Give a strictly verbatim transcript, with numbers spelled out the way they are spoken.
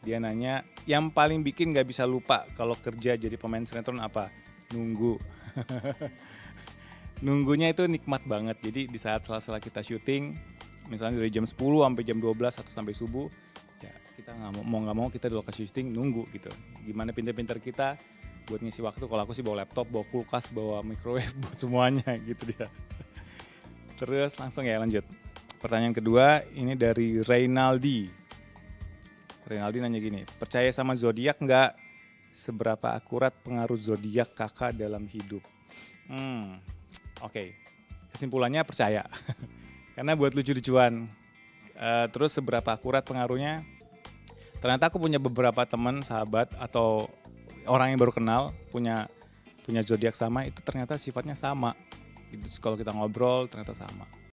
Dia nanya, yang paling bikin gak bisa lupa kalau kerja jadi pemain sinetron apa? Nunggu. Nunggunya itu nikmat banget. Jadi di saat sela-sela kita syuting, misalnya dari jam sepuluh sampai jam dua belas atau sampai subuh, ya kita nggak mau mau nggak mau kita di lokasi syuting nunggu gitu. Gimana pinter-pinter kita buat ngisi waktu. Kalau aku sih bawa laptop, bawa kulkas, bawa microwave, buat semuanya gitu dia. Terus langsung ya lanjut. Pertanyaan kedua ini dari Reynaldi. Reynaldi nanya gini, percaya sama zodiak nggak? Seberapa akurat pengaruh zodiak kakak dalam hidup? Hmm, oke. Okay. Kesimpulannya percaya. Karena buat lucu-lucuan. Uh, terus seberapa akurat pengaruhnya? Ternyata aku punya beberapa teman, sahabat atau orang yang baru kenal punya punya zodiak sama, itu ternyata sifatnya sama. Itu kalau kita ngobrol ternyata sama.